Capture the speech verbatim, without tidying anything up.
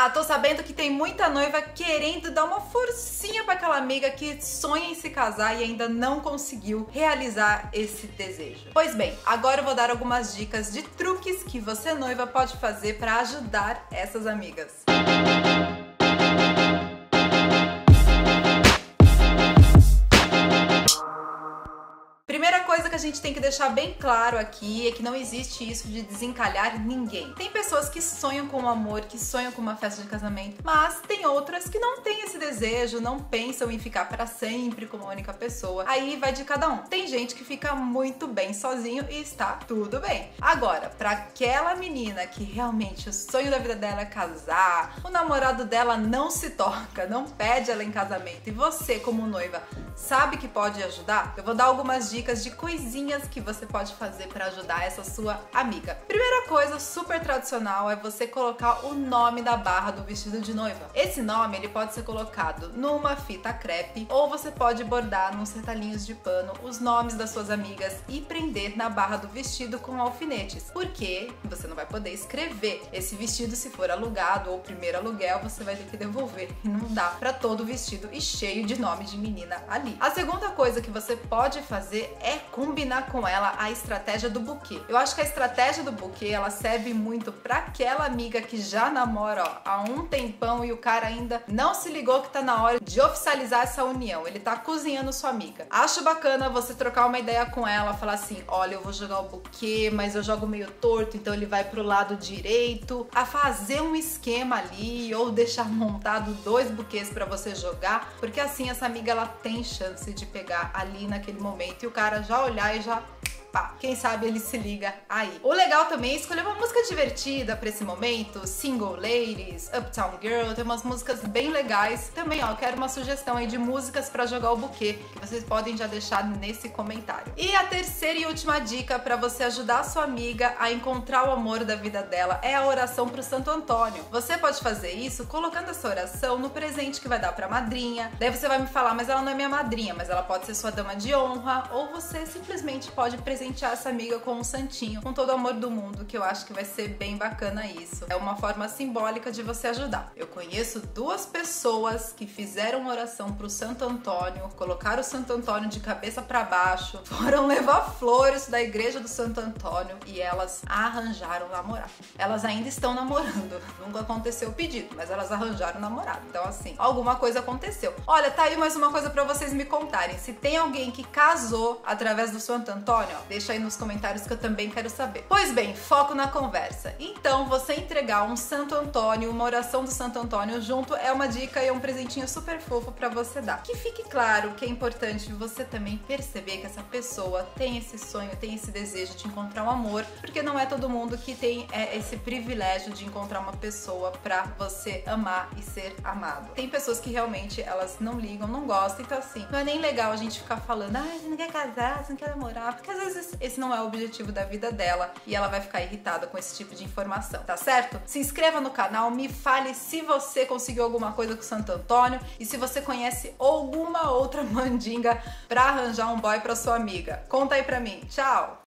Ah, tô sabendo que tem muita noiva querendo dar uma forcinha pra aquela amiga que sonha em se casar e ainda não conseguiu realizar esse desejo. Pois bem, agora eu vou dar algumas dicas de truques que você, noiva, pode fazer pra ajudar essas amigas. Primeira coisa que a gente tem que deixar bem claro aqui é que não existe isso de desencalhar ninguém. Tem pessoas que sonham com o amor, que sonham com uma festa de casamento, mas tem outras que não têm esse desejo, não pensam em ficar para sempre com uma única pessoa. Aí vai de cada um. Tem gente que fica muito bem sozinho e está tudo bem. Agora, para aquela menina que realmente o sonho da vida dela é casar, o namorado dela não se toca, não pede ela em casamento e você, como noiva, sabe que pode ajudar? Eu vou dar algumas dicas de coisinhas que você pode fazer para ajudar essa sua amiga. Primeira coisa super tradicional é você colocar o nome da barra do vestido de noiva. Esse nome ele pode ser colocado numa fita crepe ou você pode bordar nos retalhinhos de pano os nomes das suas amigas e prender na barra do vestido com alfinetes, porque você não vai poder escrever. Esse vestido, se for alugado ou primeiro aluguel, você vai ter que devolver e não dá para todo vestido e cheio de nome de menina ali. A segunda coisa que você pode fazer é combinar com ela a estratégia do buquê. Eu acho que a estratégia do buquê, ela serve muito para aquela amiga que já namora ó, há um tempão e o cara ainda não se ligou que tá na hora de oficializar essa união. Ele tá cozinhando sua amiga. Acho bacana você trocar uma ideia com ela, falar assim, olha, eu vou jogar o buquê, mas eu jogo meio torto, então ele vai pro lado direito. A fazer um esquema ali ou deixar montado dois buquês para você jogar, porque assim essa amiga ela tem chance de pegar ali naquele momento e o cara já olhar e já... pá, quem sabe ele se liga aí. O legal também é escolher uma música divertida pra esse momento, Single Ladies, Uptown Girl, tem umas músicas bem legais. Também, ó, eu quero uma sugestão aí de músicas pra jogar o buquê, que vocês podem já deixar nesse comentário. E a terceira e última dica pra você ajudar a sua amiga a encontrar o amor da vida dela é a oração pro Santo Antônio. Você pode fazer isso colocando essa oração no presente que vai dar pra madrinha. Daí você vai me falar, mas ela não é minha madrinha, mas ela pode ser sua dama de honra, ou você simplesmente pode presentear essa amiga com um santinho, com todo o amor do mundo, que eu acho que vai ser bem bacana isso. É uma forma simbólica de você ajudar. Eu conheço duas pessoas que fizeram uma oração pro Santo Antônio, colocaram o Santo Antônio de cabeça para baixo, foram levar flores da igreja do Santo Antônio e elas arranjaram namorado. Elas ainda estão namorando. Nunca aconteceu o pedido, mas elas arranjaram namorado. Então assim, alguma coisa aconteceu. Olha, tá aí mais uma coisa para vocês me contarem. Se tem alguém que casou através do Santo Antônio, ó, deixa aí nos comentários que eu também quero saber. Pois bem, foco na conversa. Então, você entregar um Santo Antônio, uma oração do Santo Antônio junto é uma dica e é um presentinho super fofo pra você dar. Que fique claro que é importante você também perceber que essa pessoa tem esse sonho, tem esse desejo de encontrar um amor, porque não é todo mundo que tem é, esse privilégio de encontrar uma pessoa pra você amar e ser amado. Tem pessoas que realmente elas não ligam, não gostam, então assim, não é nem legal a gente ficar falando, ah, você não quer casar, você não quer namorar, porque às vezes esse não é o objetivo da vida dela e ela vai ficar irritada com esse tipo de informação, tá certo? Se inscreva no canal, me fale se você conseguiu alguma coisa com o Santo Antônio e se você conhece alguma outra mandinga pra arranjar um boy pra sua amiga. Conta aí pra mim. Tchau!